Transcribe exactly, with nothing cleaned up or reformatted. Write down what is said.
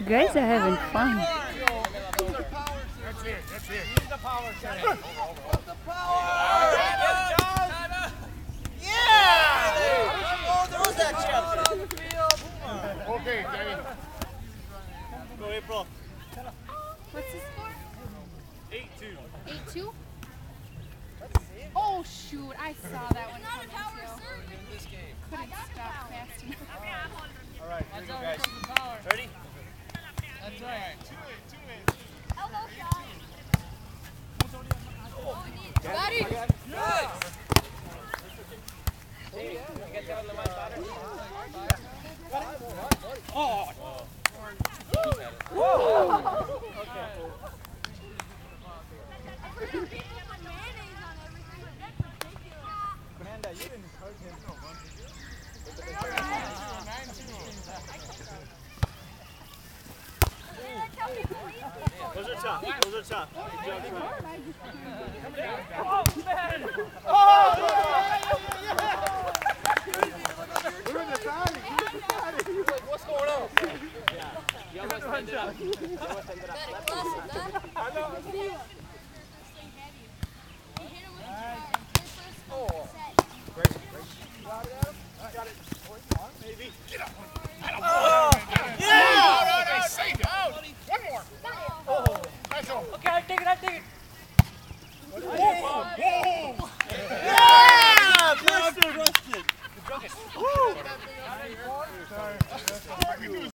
guys are having fun. That's it, that's it. Use the power, Johnny. The power! Yeah! Oh, there was that chip. Okay, Danny. Go, April. What's the score? eight two. eight two? Oh, shoot. I saw that one coming, too. Couldn't stop fast enough. All right, here you go, guys. Ready? That's right. Two in, two in. Elbow shot. Got it. Good. You get that on the mic, Potter? Oh! Whoa! Okay. Amanda, you didn't hurt him so much. Those are tough. Those are tough. Good job, Trent. Oh, man! Oh! We're in the side. What's going on? You almost ended up. You almost ended up. I know. Oh. Great, great. Got it, Adam? Got it. One, maybe. Get up. Oh! Yeah! Out, out, out, safe. Out. One more. Oh. That's all. Okay, I take it, I take it. Whoa! Whoa! Yeah! Busted, busted. All I can do is